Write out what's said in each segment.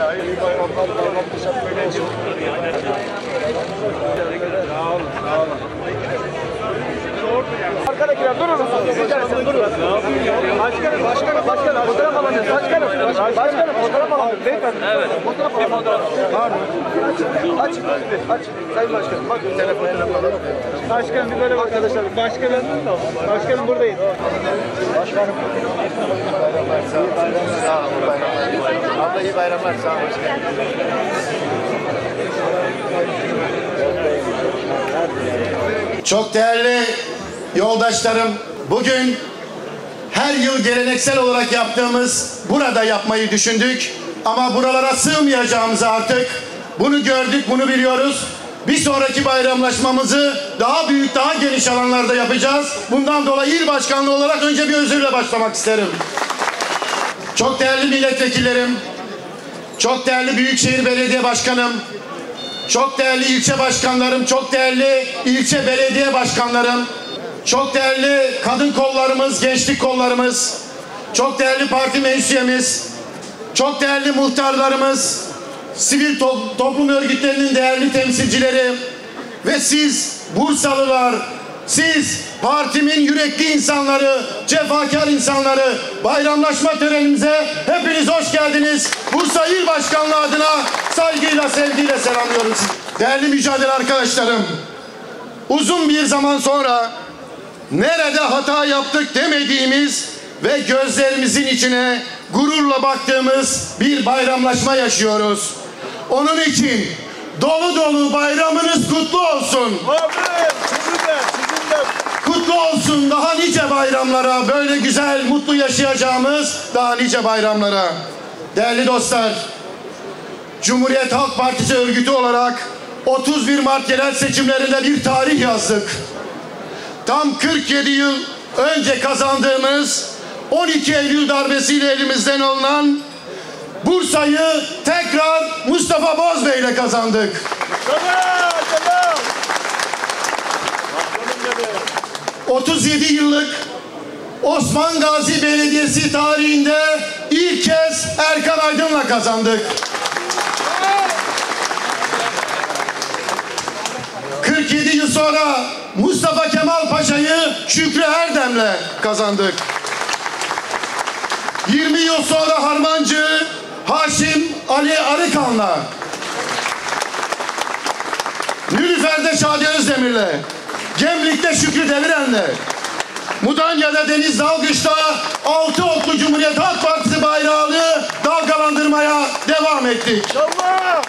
İyi bayramlar. Sağ olun. Sağ olun. Arkadakiler durun. Sen durun. Başkanım fotoğraf alacağız. Başkanım fotoğraf alacağız. Beyefendi. Evet. Fotoğraf alacağız. Pardon. Aç. Sayın Başkanım. Bakın telefonu alalım. Başkanım bir böyle arkadaşlar. Başkanım buradayız. Başkanım. Sağ olun. Abla iyi bayramlar. Sağ olun. Çok değerli yoldaşlarım, bugün her yıl geleneksel olarak yaptığımız burada yapmayı düşündük. Ama buralara sığmayacağımızı artık bunu gördük, bunu biliyoruz. Bir sonraki bayramlaşmamızı daha büyük, daha geniş alanlarda yapacağız. Bundan dolayı il başkanlığı olarak önce bir özürle başlamak isterim. Çok değerli milletvekillerim, çok değerli Büyükşehir Belediye Başkanım, çok değerli ilçe başkanlarım, çok değerli ilçe belediye başkanlarım, çok değerli kadın kollarımız, gençlik kollarımız, çok değerli parti meclis üyemiz, çok değerli muhtarlarımız, sivil toplum örgütlerinin değerli temsilcileri ve siz Bursalılar, siz partimin yürekli insanları, cefakar insanları, bayramlaşma törenimize hepiniz hoş geldiniz. Bursa İl Başkanlığı adına saygıyla, sevgiyle selamlıyorum sizi. Değerli mücadele arkadaşlarım, uzun bir zaman sonra nerede hata yaptık demediğimiz ve gözlerimizin içine gururla baktığımız bir bayramlaşma yaşıyoruz. Onun için dolu dolu bayramınız kutlu olsun. Kutlu olsun daha nice bayramlara, böyle güzel, mutlu yaşayacağımız daha nice bayramlara. Değerli dostlar, Cumhuriyet Halk Partisi örgütü olarak 31 Mart yerel seçimlerinde bir tarih yazdık. Tam 47 yıl önce kazandığımız 12 Eylül darbesiyle elimizden alınan Bursa'yı tekrar Mustafa Bozbey ile kazandık. 37 yıllık Osman Gazi Belediyesi tarihinde ilk kez Erkan Aydın'la kazandık. 47 yıl sonra Mustafa Kemal Paşa'yı Şükrü Erdem'le kazandık. 20 yıl sonra Harmancı Haşim Ali Arıkan'la, Nilüfer'de Şadi Özdemir'le, Gemlik'te Şükrü Deviren'le, Mudanya'da Deniz Dalgıç'ta 6 oklu Cumhuriyet Halk Partisi bayrağını dalgalandırmaya devam ettik. Allah!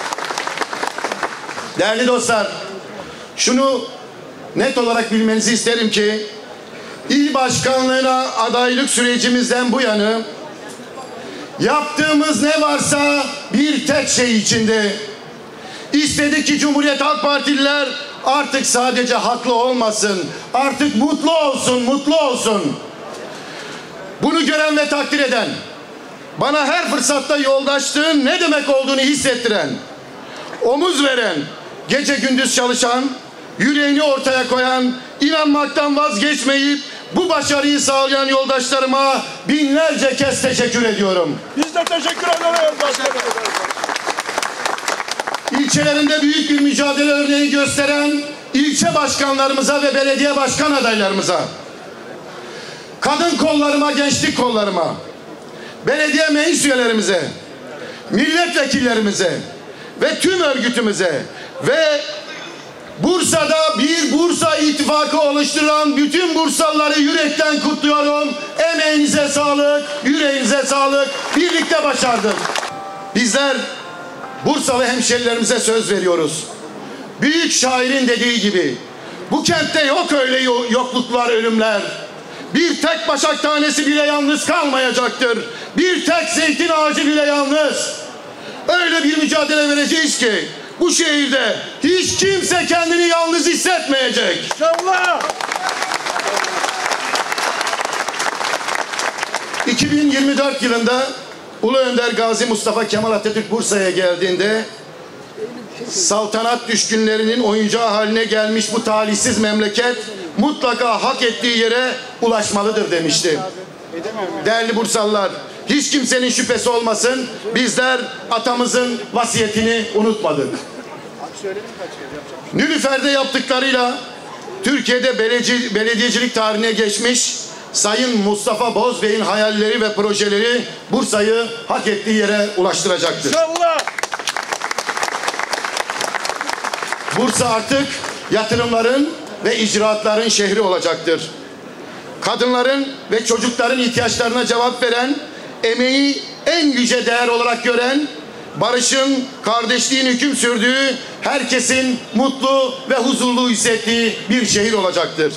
Değerli dostlar, şunu net olarak bilmenizi isterim ki İl başkanlığına adaylık sürecimizden bu yana yaptığımız ne varsa bir tek şey içinde. İstedik ki Cumhuriyet Halk Partililer artık sadece haklı olmasın, artık mutlu olsun, mutlu olsun. Bunu gören ve takdir eden, bana her fırsatta yoldaşlığın ne demek olduğunu hissettiren, omuz veren, gece gündüz çalışan, yüreğini ortaya koyan, inanmaktan vazgeçmeyip bu başarıyı sağlayan yoldaşlarıma binlerce kez teşekkür ediyorum. Biz de teşekkür ederiz başkanım. İlçelerinde büyük bir mücadele örneği gösteren ilçe başkanlarımıza ve belediye başkan adaylarımıza, kadın kollarıma, gençlik kollarıma, belediye meclis üyelerimize, milletvekillerimize ve tüm örgütümüze ve Bursa'da bir Bursa ittifakı oluşturan bütün Bursalıları yürekten kutluyorum. Emeğinize sağlık, yüreğinize sağlık. Birlikte başardık. Bizler Bursalı hemşerilerimize söz veriyoruz. Büyük şairin dediği gibi bu kentte yok öyle yokluklar, ölümler. Bir tek başak tanesi bile yalnız kalmayacaktır. Bir tek zeytin ağacı bile yalnız. Öyle bir mücadele vereceğiz ki bu şehirde hiç kimse kendini yalnız hissetmeyecek. İnşallah. 2024 yılında Ulu Önder Gazi Mustafa Kemal Atatürk Bursa'ya geldiğinde saltanat düşkünlerinin oyuncağı haline gelmiş bu talihsiz memleket mutlaka hak ettiği yere ulaşmalıdır demişti. Değerli Bursalılar, hiç kimsenin şüphesi olmasın, bizler atamızın vasiyetini unutmadık. Nilüfer'de yaptıklarıyla Türkiye'de belediyecilik tarihine geçmiş Sayın Mustafa Bozbey'in hayalleri ve projeleri Bursa'yı hak ettiği yere ulaştıracaktır. İnşallah. Bursa artık yatırımların ve icraatların şehri olacaktır. Kadınların ve çocukların ihtiyaçlarına cevap veren, emeği en yüce değer olarak gören, barışın, kardeşliğin hüküm sürdüğü, herkesin mutlu ve huzurlu hissettiği bir şehir olacaktır.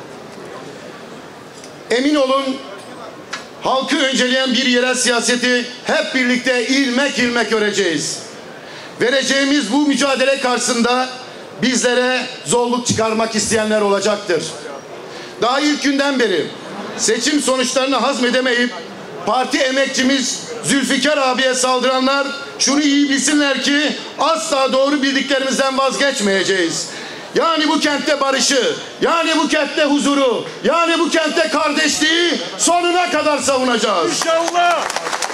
Emin olun, halkı önceleyen bir yerel siyaseti hep birlikte ilmek ilmek öreceğiz. Vereceğimiz bu mücadele karşısında bizlere zorluk çıkarmak isteyenler olacaktır. Daha ilk günden beri seçim sonuçlarını hazmedemeyip parti emekçimiz Zülfikar abiye saldıranlar şunu iyi bilsinler ki asla doğru bildiklerimizden vazgeçmeyeceğiz. Yani bu kentte barışı, yani bu kentte huzuru, yani bu kentte kardeşliği sonuna kadar savunacağız. İnşallah.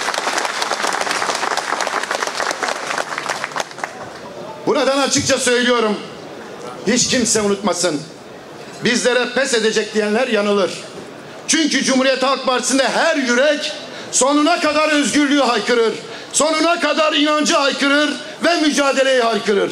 Buradan açıkça söylüyorum. Hiç kimse unutmasın. Bizlere pes edecek diyenler yanılır. Çünkü Cumhuriyet Halk Partisi'nde her yürek sonuna kadar özgürlüğü haykırır. Sonuna kadar inancı haykırır ve mücadeleyi haykırır.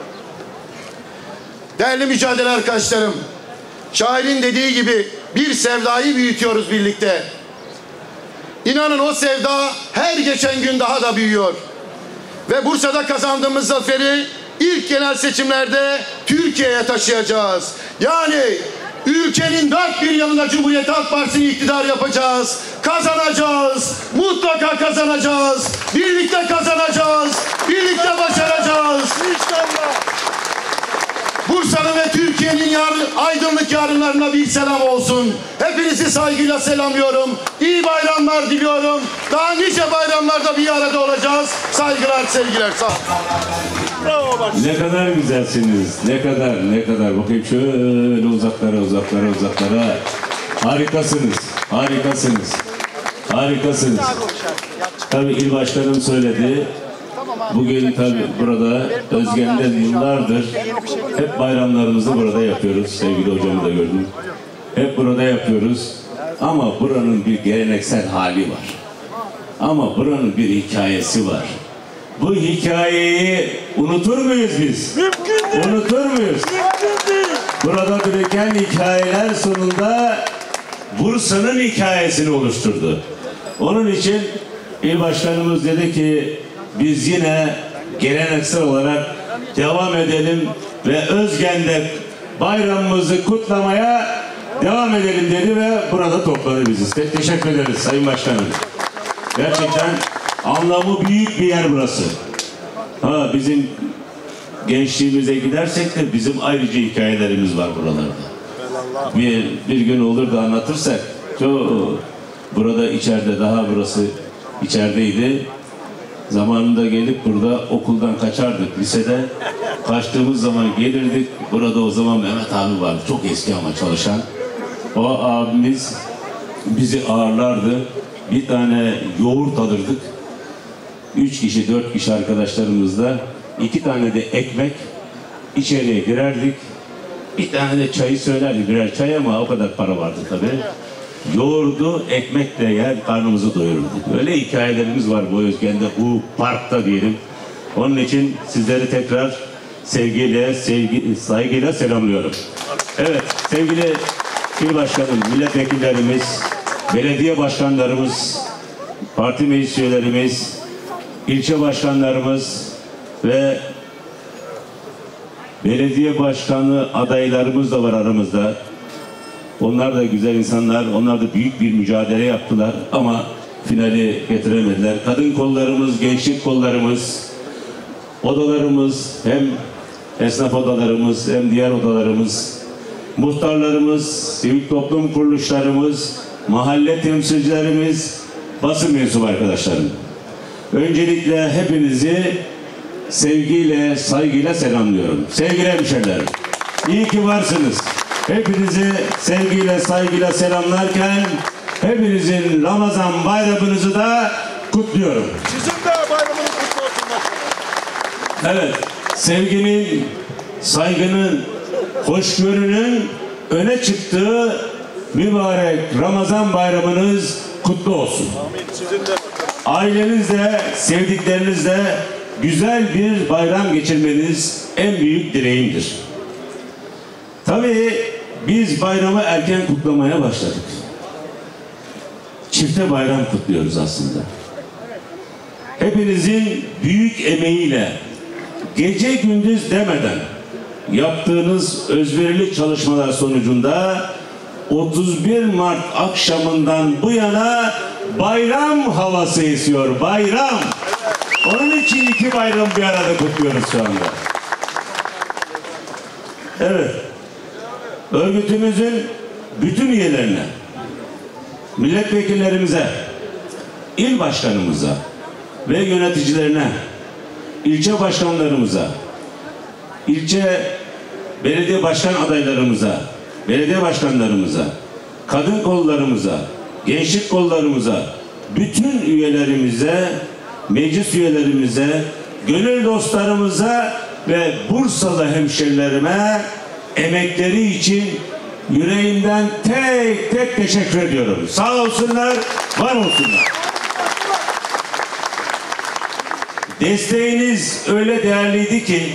Değerli mücadele arkadaşlarım, şairin dediği gibi bir sevdayı büyütüyoruz birlikte. İnanın o sevda her geçen gün daha da büyüyor. Ve Bursa'da kazandığımız zaferi ilk genel seçimlerde Türkiye'ye taşıyacağız. Yani ülkenin dört bir yanında Cumhuriyet Halk Partisi'ni iktidar yapacağız. Kazanacağız. Mutlaka kazanacağız. Birlikte kazanacağız. Birlikte başaracağız. İnşallah. Bursa'nın ve Türkiye'nin aydınlık yarınlarına bir selam olsun. Hepinizi saygıyla selamlıyorum. İyi bayramlar diliyorum. Daha nice bayramlarda bir arada olacağız. Saygılar, sevgiler. Sağ olun. Bravo bak. Ne kadar güzelsiniz. Ne kadar. Bakayım şöyle uzaklara. Harikasınız. Tabii il başkanım söyledi. Bugün tabii burada Özgen'de yıllardır hep bayramlarımızı burada yapıyoruz. Sevgili hocamı da gördüm. Hep burada yapıyoruz. Ama buranın bir geleneksel hali var. Ama buranın bir hikayesi var. Bu hikayeyi unutur muyuz biz? Mümkün değil. Unutur muyuz? Mümkün değil. Burada biriken hikayeler sonunda Bursa'nın hikayesini oluşturdu. Onun için il başkanımız dedi ki biz yine geleneksel olarak devam edelim ve Özgen'de bayramımızı kutlamaya devam edelim dedi ve burada topladı bizi. Teşekkür ederiz Sayın Başkanım. Gerçekten anlamı büyük bir yer burası. Bizim gençliğimize gidersek de bizim ayrıca hikayelerimiz var buralarda. Bir gün olur da anlatırsak burada içeride burası içerideydi. Zamanında gelip burada okuldan kaçardık lisede. Kaçtığımız zaman gelirdik. Burada o zaman Mehmet abi vardı. Çok eski ama çalışan. O abimiz bizi ağırlardı. Bir tane yoğurt alırdık. 3 kişi 4 kişi arkadaşlarımızla 2 tane de ekmek içeriye girerdik. Bir tane de çayı söylerdi. Birer çay ama o kadar para vardı tabii. Yoğurdu, ekmekle yer, karnımızı doyururduk. Böyle hikayelerimiz var bu Özgen'de, bu parkta diyelim. Onun için sizleri tekrar saygıyla selamlıyorum. Evet, sevgili il başkanım, milletvekillerimiz, belediye başkanlarımız, parti meclis üyelerimiz, ilçe başkanlarımız ve belediye başkanı adaylarımız da var aramızda. Onlar da güzel insanlar, onlar da büyük bir mücadele yaptılar ama finali getiremediler. Kadın kollarımız, gençlik kollarımız, odalarımız, hem esnaf odalarımız hem diğer odalarımız, muhtarlarımız, sivil toplum kuruluşlarımız, mahalle temsilcilerimiz, basın mensubu arkadaşlarım. Öncelikle hepinizi sevgiyle, saygıyla selamlıyorum. Sevgili hemşehrilerim, iyi ki varsınız. Hepinizi sevgiyle, saygıyla selamlarken Hepinizin Ramazan bayramınızı da kutluyorum. Sizin de bayramınız kutlu olsun başkanım. Evet, sevginin, saygının, hoşgörünün öne çıktığı mübarek Ramazan bayramınız kutlu olsun. Amin. Sizin de. Ailenizle, sevdiklerinizle güzel bir bayram geçirmeniz en büyük dileğimdir. Tabii biz bayramı erken kutlamaya başladık. Çifte bayram kutluyoruz aslında. Hepinizin büyük emeğiyle gece gündüz demeden yaptığınız özverili çalışmalar sonucunda 31 Mart akşamından bu yana bayram havası esiyor. Bayram. Onun için iki bayram bir arada kutluyoruz şu anda. Evet. Örgütümüzün bütün üyelerine, milletvekillerimize, il başkanımıza ve yöneticilerine, ilçe başkanlarımıza, ilçe belediye başkan adaylarımıza, belediye başkanlarımıza, kadın kollarımıza, gençlik kollarımıza, bütün üyelerimize, meclis üyelerimize, gönül dostlarımıza ve Bursalı hemşerilerime emekleri için yüreğimden tek tek teşekkür ediyorum. Sağ olsunlar, var olsunlar. Desteğiniz öyle değerliydi ki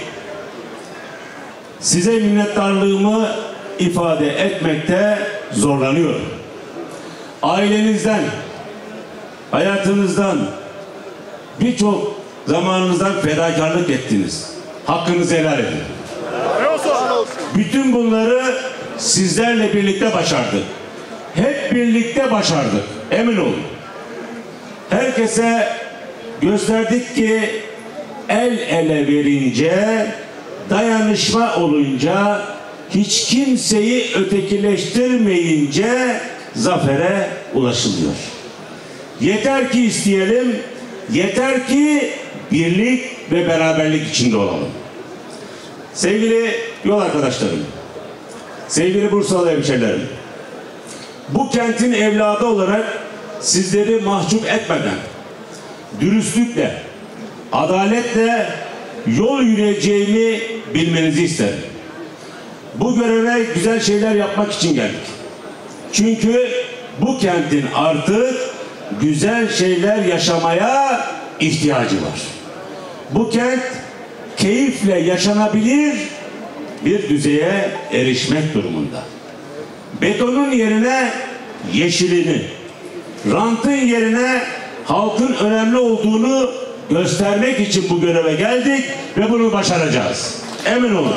size minnettarlığımı ifade etmekte zorlanıyorum. Ailenizden, hayatınızdan, birçok zamanınızdan fedakarlık ettiniz. Hakkınızı helal edin. Bütün bunları sizlerle birlikte başardık. Hep birlikte başardık. Emin olun. Herkese gösterdik ki el ele verince, dayanışma olunca, hiç kimseyi ötekileştirmeyince zafere ulaşılıyor. Yeter ki isteyelim, yeter ki birlik ve beraberlik içinde olalım. Sevgili yol arkadaşlarım, sevgili Bursalı hemşerilerim, bu kentin evladı olarak sizleri mahcup etmeden, dürüstlükle, adaletle yol yürüyeceğimi bilmenizi isterim. Bu göreve güzel şeyler yapmak için geldik. Çünkü bu kentin artık güzel şeyler yaşamaya ihtiyacı var. Bu kent keyifle yaşanabilir bir düzeye erişmek durumunda. Betonun yerine yeşilini, rantın yerine halkın önemli olduğunu göstermek için bu göreve geldik ve bunu başaracağız. Emin olun.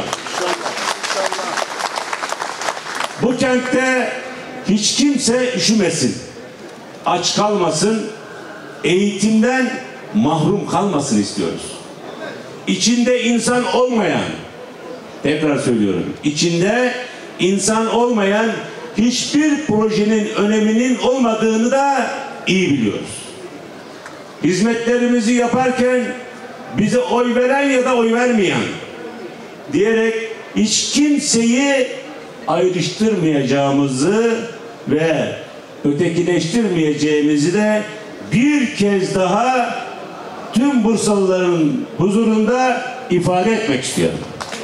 Bu kentte hiç kimse üşümesin, aç kalmasın, eğitimden mahrum kalmasın istiyoruz. İçinde insan olmayan, tekrar söylüyorum, içinde insan olmayan hiçbir projenin öneminin olmadığını da iyi biliyoruz. Hizmetlerimizi yaparken bize oy veren ya da oy vermeyen diyerek hiç kimseyi ayrıştırmayacağımızı ve ötekileştirmeyeceğimizi de bir kez daha tüm Bursalıların huzurunda ifade etmek istiyorum.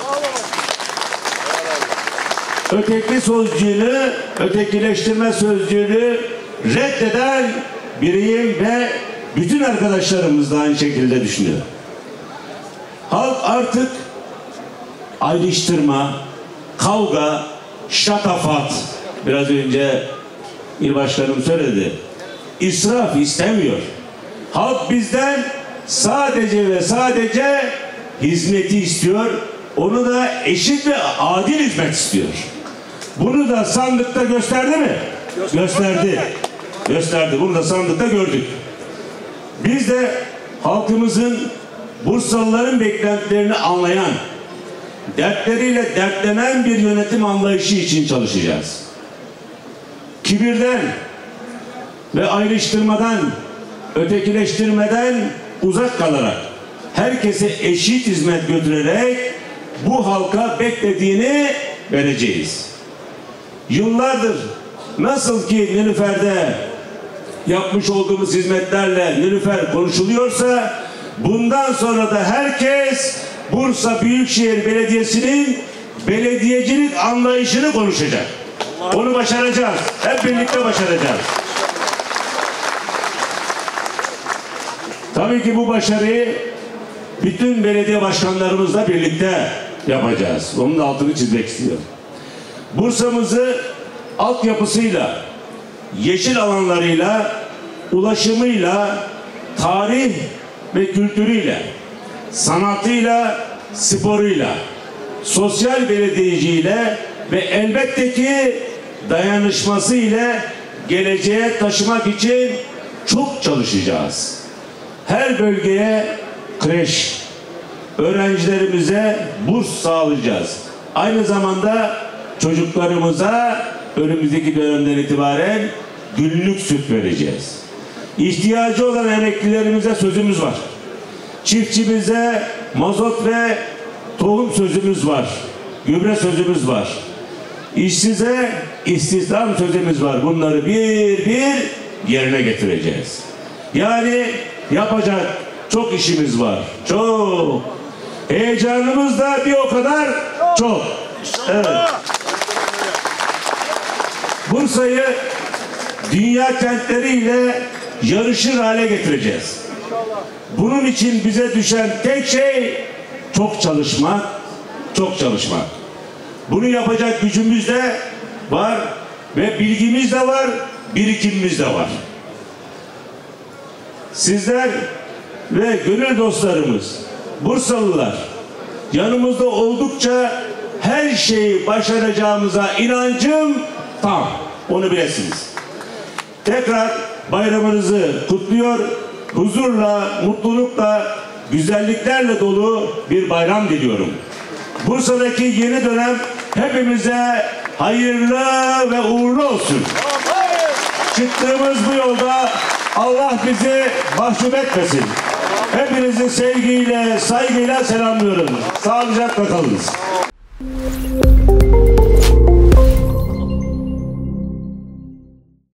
Öteki sözcüğünü, ötekileştirme sözcüğünü reddeden biriyim ve bütün arkadaşlarımız da aynı şekilde düşünüyor. Halk artık ayrıştırma, kavga, şatafat, biraz önce il başkanım söyledi, israf istemiyor. Halk bizden sadece ve sadece hizmeti istiyor. Onu da eşit ve adil hizmet istiyor. Bunu da sandıkta gösterdi mi? Gösterdi. Gösterdi. Bunu da sandıkta gördük. Biz de halkımızın, Bursalıların beklentilerini anlayan, dertleriyle dertlenen bir yönetim anlayışı için çalışacağız. Kibirden ve ayrıştırmadan, ötekileştirmeden uzak kalarak, herkese eşit hizmet götürerek bu halka beklediğini vereceğiz. Yıllardır nasıl ki Nilüfer'de yapmış olduğumuz hizmetlerle Nilüfer konuşuluyorsa, bundan sonra da herkes Bursa Büyükşehir Belediyesi'nin belediyecilik anlayışını konuşacak. Onu başaracağız. Hep birlikte başaracağız. Tabii ki bu başarıyı bütün belediye başkanlarımızla birlikte yapacağız. Onun da altını çizmek istiyorum. Bursa'mızı altyapısıyla, yeşil alanlarıyla, ulaşımıyla, tarih ve kültürüyle, sanatıyla, sporuyla, sosyal belediyeciliğiyle ve elbette ki dayanışması ile geleceğe taşımak için çok çalışacağız. Her bölgeye kreş, öğrencilerimize burs sağlayacağız. Aynı zamanda çocuklarımıza önümüzdeki dönemden itibaren günlük süt vereceğiz. İhtiyacı olan emeklilerimize sözümüz var. Çiftçimize mazot ve tohum sözümüz var. Gübre sözümüz var. İşsize istihdam sözümüz var. Bunları bir bir yerine getireceğiz. Yani yapacak çok işimiz var. Çok. Heyecanımız da bir o kadar çok. Evet. Bursa'yı dünya kentleriyle yarışır hale getireceğiz. Bunun için bize düşen tek şey çok çalışmak, çok çalışmak. Bunu yapacak gücümüz de var ve bilgimiz de var, birikimimiz de var. Sizler ve gönül dostlarımız, Bursalılar yanımızda oldukça her şeyi başaracağımıza inancım tam. Onu bilesiniz. Tekrar bayramınızı kutluyor, huzurla, mutlulukla, güzelliklerle dolu bir bayram diliyorum. Bursa'daki yeni dönem hepimize hayırlı ve uğurlu olsun. Çıktığımız bu yolda Allah bizi mahcup etmesin. Hepinizi sevgiyle, saygıyla selamlıyorum. Sağlıcakla kalınız.